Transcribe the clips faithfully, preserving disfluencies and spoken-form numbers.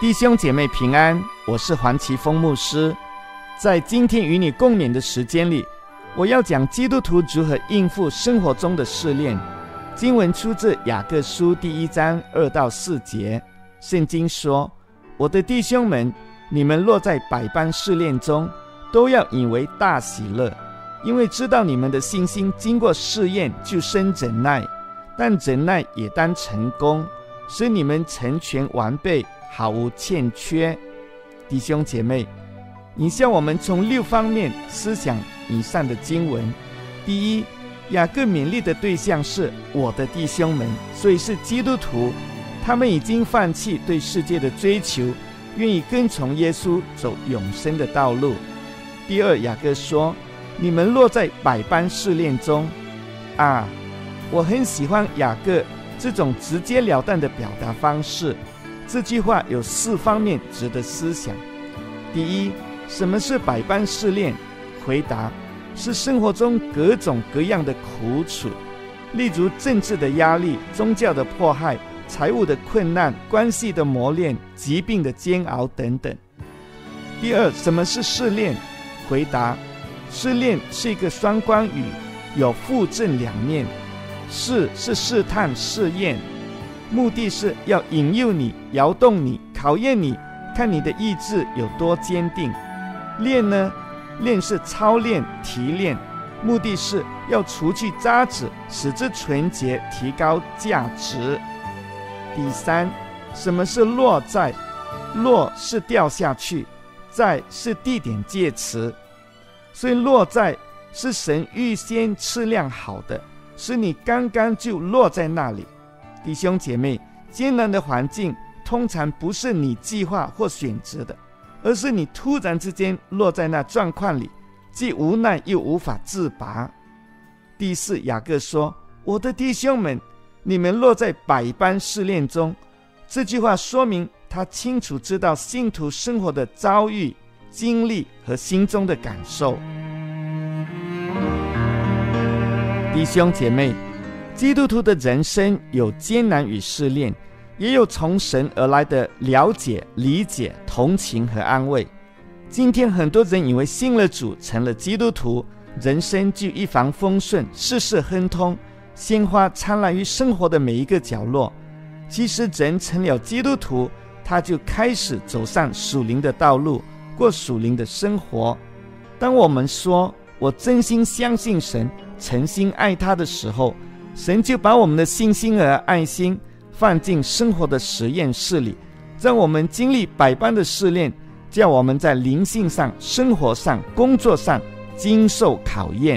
弟兄姐妹平安，我是黄奇峰牧师。在今天与你共勉的时间里，我要讲基督徒如何应付生活中的试炼。经文出自雅各书第一章二到四节。圣经说：我的弟兄们，你们落在百般试炼中，都要以为大喜乐，因为知道你们的信心经过试验，就生忍耐。但忍耐也当成功，使你们成全完备，毫无欠缺。弟兄姐妹，以下我们从六方面思想以上的经文。第一，雅各勉励的对象是我的弟兄们，所以是基督徒，他们已经放弃对世界的追求，愿意跟从耶稣走永生的道路。第二，雅各说：你们落在百般试炼中。啊，我很喜欢雅各这种直截了当的表达方式。这句话有四方面值得思想。第一，什么是百般试炼？回答是生活中各种各样的苦楚，例如政治的压力、宗教的迫害、财务的困难、关系的磨练、疾病的煎熬等等。第二，什么是试炼？回答，试炼是一个双关语，有负正两面。试是试探试验，目的是要引诱你、摇动你、考验你，看你的意志有多坚定。练呢，练是操练、提炼，目的是要除去渣滓，使之纯洁，提高价值。第三，什么是落在？落是掉下去，在是地点介词，所以落在是神预先测量好的，使你刚刚就落在那里。弟兄姐妹，艰难的环境通常不是你计划或选择的，而是你突然之间落在那状况里，既无奈又无法自拔。第四，雅各说：我的弟兄们，你们落在百般试炼中。这句话说明他清楚知道信徒生活的遭遇、经历和心中的感受。弟兄姐妹，基督徒的人生有艰难与试炼，也有从神而来的了解、理解、同情和安慰。今天很多人以为信了主，成了基督徒，人生就一帆风顺，事事亨通，鲜花灿烂于生活的每一个角落。其实人成了基督徒，他就开始走上属灵的道路，过属灵的生活。当我们说我真心相信神，诚心爱他的时候，神就把我们的信心和爱心放进生活的实验室里，让我们经历百般的试炼，叫我们在灵性上、生活上、工作上经受考验。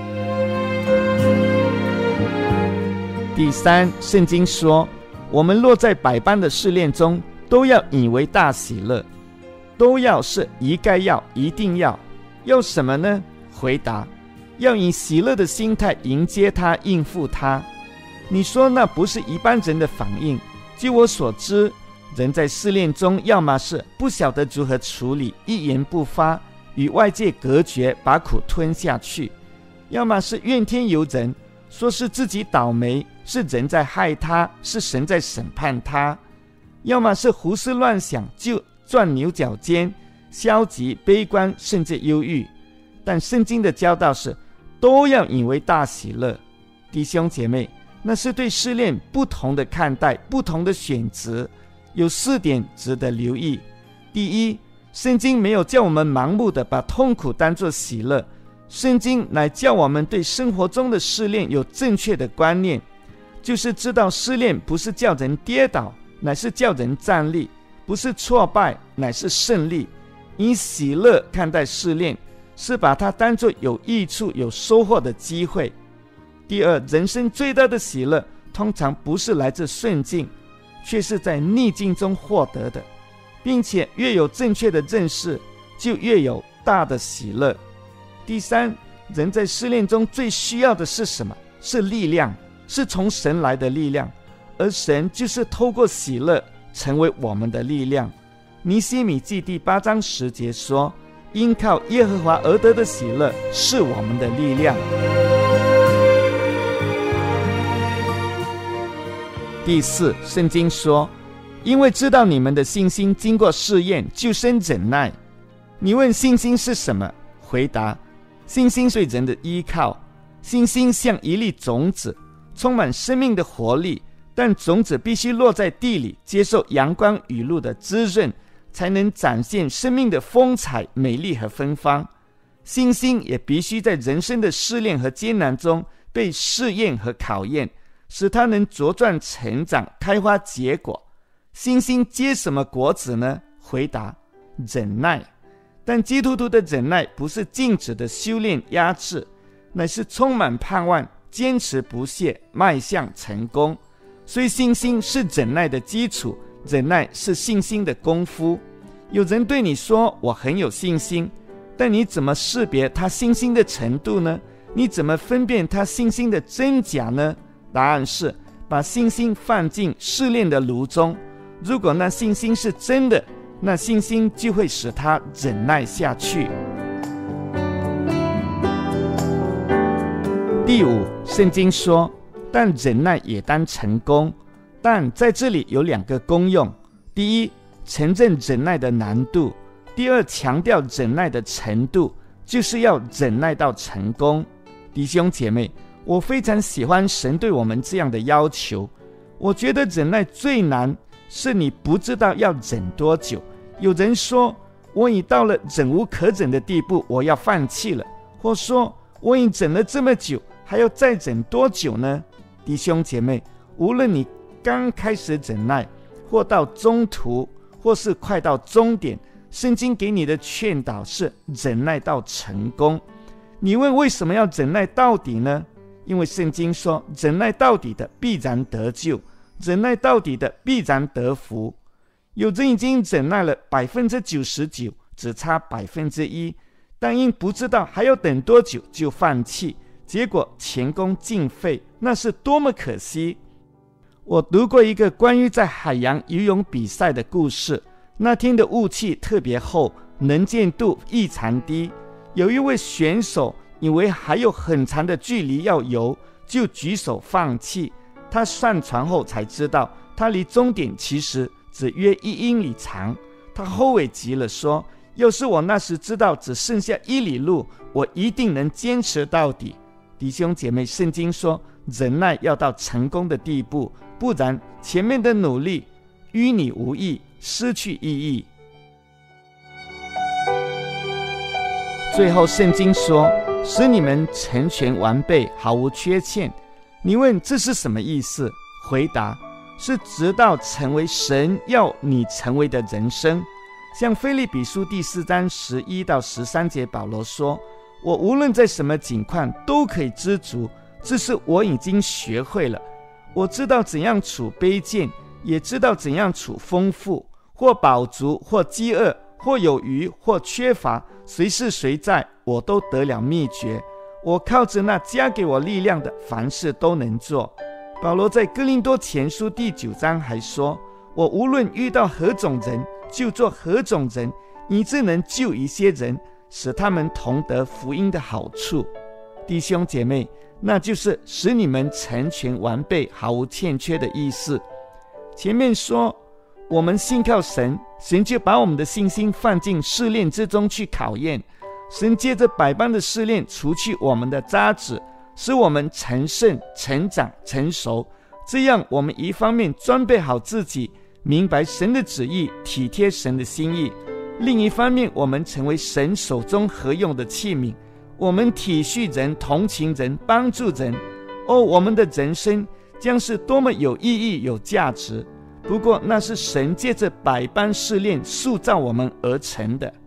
第三，圣经说，我们落在百般的试炼中，都要以为大喜乐。都要是一概要，一定要。要什么呢？回答，要以喜乐的心态迎接它，应付它。你说那不是一般人的反应。据我所知，人在试炼中，要么是不晓得如何处理，一言不发，与外界隔绝，把苦吞下去；要么是怨天尤人，说是自己倒霉，是人在害他，是神在审判他；要么是胡思乱想，就钻牛角尖，消极、悲观，甚至忧郁。但圣经的教导是，都要以为大喜乐。弟兄姐妹，那是对试炼不同的看待，不同的选择。有四点值得留意。第一，圣经没有叫我们盲目的把痛苦当作喜乐，圣经乃叫我们对生活中的试炼有正确的观念，就是知道试炼不是叫人跌倒，乃是叫人站立；不是挫败，乃是胜利。以喜乐看待试炼，是把它当作有益处、有收获的机会。第二，人生最大的喜乐通常不是来自顺境，却是在逆境中获得的，并且越有正确的认识，就越有大的喜乐。第三，人在试炼中最需要的是什么？是力量，是从神来的力量，而神就是透过喜乐成为我们的力量。尼希米记第八章十节说，因靠耶和华而得的喜乐是我们的力量。第四，圣经说， 因为知道你们的信心经过试验，就生忍耐。你问信心是什么？回答：信心是人的依靠。信心像一粒种子，充满生命的活力，但种子必须落在地里，接受阳光雨露的滋润，才能展现生命的风采、美丽和芬芳。信心也必须在人生的试炼和艰难中被试验和考验，使它能茁壮成长，开花结果。信心结什么果子呢？回答：忍耐。但基督徒的忍耐不是静止的修炼压制，乃是充满盼望，坚持不懈，迈向成功。所以信心是忍耐的基础，忍耐是信心的功夫。有人对你说我很有信心，但你怎么识别他信心的程度呢？你怎么分辨他信心的真假呢？答案是把信心放进试炼的炉中，如果那信心是真的，那信心就会使他忍耐下去。第五，圣经说，但忍耐也当成功。但在这里有两个功用：第一，承认忍耐的难度；第二，强调忍耐的程度，就是要忍耐到成功。弟兄姐妹，我非常喜欢神对我们这样的要求。我觉得忍耐最难是你不知道要忍多久。有人说，我已到了忍无可忍的地步，我要放弃了。或说，我已忍了这么久，还要再忍多久呢？弟兄姐妹，无论你刚开始忍耐，或到中途，或是快到终点，圣经给你的劝导是忍耐到成功。你问为什么要忍耐到底呢？因为圣经说，忍耐到底的必然得救，忍耐到底的必然得福。有人已经忍耐了百分之九十九，只差百分之一，但因不知道还要等多久就放弃，结果前功尽废，那是多么可惜！我读过一个关于在海洋游泳比赛的故事。那天的雾气特别厚，能见度异常低。有一位选手以为还有很长的距离要游，就举手放弃。他上船后才知道，他离终点其实只约一英里长。他后悔极了，说：要是我那时知道只剩下一里路，我一定能坚持到底。弟兄姐妹，圣经说，忍耐要到成功的地步，不然前面的努力与你无益，失去意义。最后圣经说，使你们成全完备，毫无缺欠。你问这是什么意思？回答是直到成为神要你成为的人生。像腓立比书第四章十一到十三节，保罗说，我无论在什么境况都可以知足，这是我已经学会了。我知道怎样处卑贱，也知道怎样处丰富，或饱足，或饥饿，或有余，或缺乏，随是随在，我都得了秘诀。我靠着那加给我力量的，凡事都能做。保罗在哥林多前书第九章还说，我无论遇到何种人，就做何种人，以致能救一些人，使他们同得福音的好处。弟兄姐妹，那就是使你们成全完备，毫无欠缺的意思。前面说我们信靠神，神就把我们的信心放进试炼之中去考验。神借着百般的试炼除去我们的渣滓，使我们成圣、成长、成熟。这样我们一方面装备好自己，明白神的旨意，体贴神的心意；另一方面，我们成为神手中合用的器皿，我们体恤人、同情人、帮助人。哦，我们的人生将是多么有意义、有价值！不过那是神借着百般试炼塑造我们而成的。